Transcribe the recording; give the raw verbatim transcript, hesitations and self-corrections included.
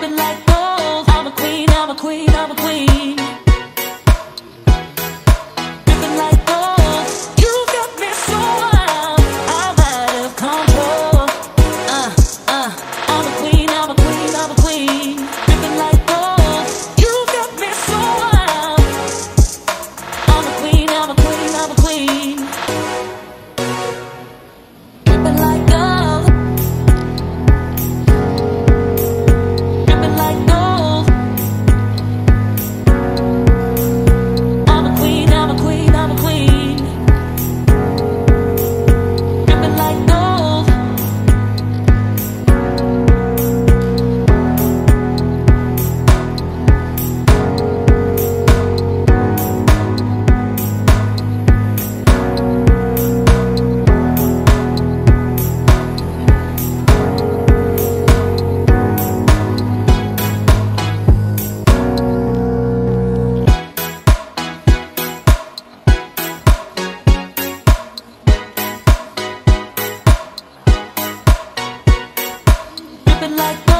dripping like gold. I'm a queen, I'm a queen, I'm a queen. Dripping like gold. You got me so wild, I'm out of control. Uh, uh, I'm a queen, I'm a queen, I'm a queen. Dripping like gold. You got me so wild. I'm a queen, I'm a queen, I'm a queen. Dripping like gold. Dripping like gold. I'm a queen, I'm a queen, I'm a queen. Dripping like gold. Dripping like gold.